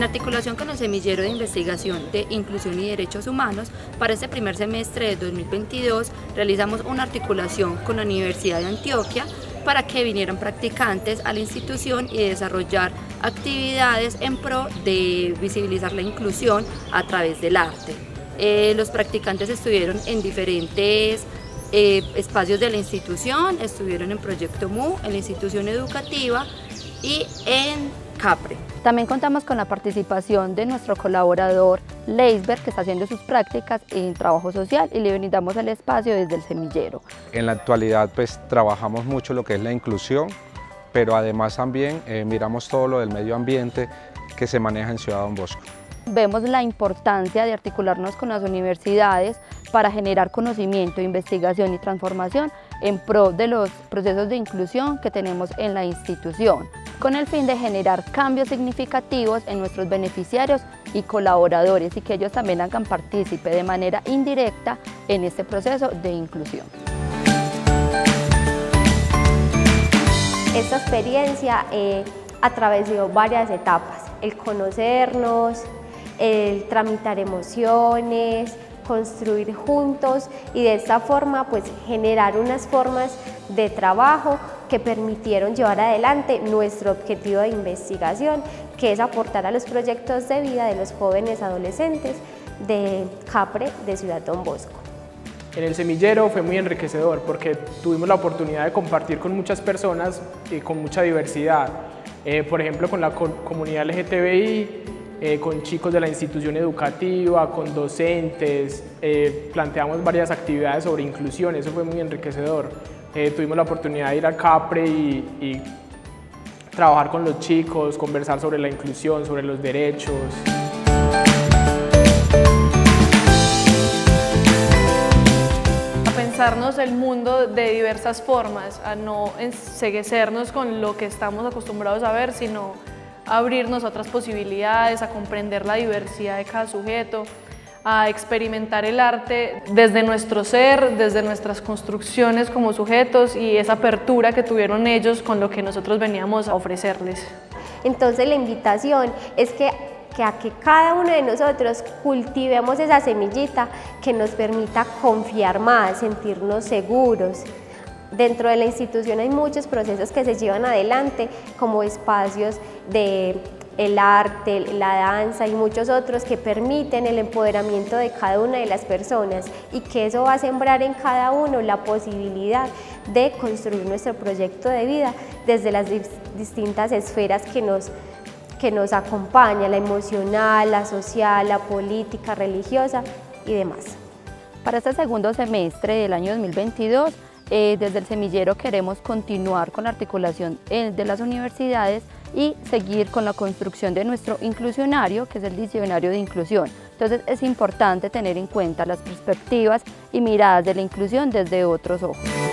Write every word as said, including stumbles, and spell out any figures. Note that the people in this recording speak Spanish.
En articulación con el Semillero de Investigación de Inclusión y Derechos Humanos, para este primer semestre de dos mil veintidós realizamos una articulación con la Universidad de Antioquia para que vinieran practicantes a la institución y desarrollar actividades en pro de visibilizar la inclusión a través del arte. Eh, los practicantes estuvieron en diferentes eh, espacios de la institución, estuvieron en Proyecto M U, en la institución educativa y en CAPRE. También contamos con la participación de nuestro colaborador Leisberg, que está haciendo sus prácticas en trabajo social, y le brindamos el espacio desde el semillero. En la actualidad pues trabajamos mucho lo que es la inclusión, pero además también eh, miramos todo lo del medio ambiente que se maneja en Ciudad Don Bosco. Vemos la importancia de articularnos con las universidades para generar conocimiento, investigación y transformación en pro de los procesos de inclusión que tenemos en la institución, con el fin de generar cambios significativos en nuestros beneficiarios y colaboradores, y que ellos también hagan partícipe de manera indirecta en este proceso de inclusión. Esta experiencia eh, atravesó varias etapas: el conocernos, el tramitar emociones, construir juntos y de esta forma pues generar unas formas de trabajo que permitieron llevar adelante nuestro objetivo de investigación, que es aportar a los proyectos de vida de los jóvenes adolescentes de CAPRE de Ciudad Don Bosco. En el semillero fue muy enriquecedor porque tuvimos la oportunidad de compartir con muchas personas y con mucha diversidad, eh, por ejemplo con la comunidad L G T B I, Eh, con chicos de la institución educativa, con docentes, eh, planteamos varias actividades sobre inclusión, eso fue muy enriquecedor. Eh, tuvimos la oportunidad de ir al CAPRE y, y trabajar con los chicos, conversar sobre la inclusión, sobre los derechos. A pensarnos el mundo de diversas formas, a no enceguecernos con lo que estamos acostumbrados a ver, sino abrirnos a otras posibilidades, a comprender la diversidad de cada sujeto, a experimentar el arte desde nuestro ser, desde nuestras construcciones como sujetos y esa apertura que tuvieron ellos con lo que nosotros veníamos a ofrecerles. Entonces la invitación es que, que a que cada uno de nosotros cultivemos esa semillita que nos permita confiar más, sentirnos seguros. Dentro de la institución hay muchos procesos que se llevan adelante, como espacios de el arte, la danza y muchos otros que permiten el empoderamiento de cada una de las personas, y que eso va a sembrar en cada uno la posibilidad de construir nuestro proyecto de vida desde las distintas esferas que nos, que nos acompañan, la emocional, la social, la política, religiosa y demás. Para este segundo semestre del año dos mil veintidós, Eh, desde el semillero queremos continuar con la articulación eh, de las universidades y seguir con la construcción de nuestro inclusionario, que es el diccionario de inclusión. Entonces es importante tener en cuenta las perspectivas y miradas de la inclusión desde otros ojos.